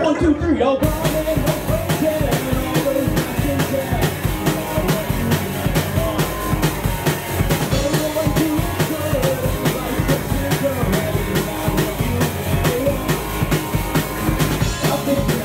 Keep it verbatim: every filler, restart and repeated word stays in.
One, two, three, all gone and no crazy, and all those matches there. Everyone to each other, everybody sits and go, everybody what you want. I think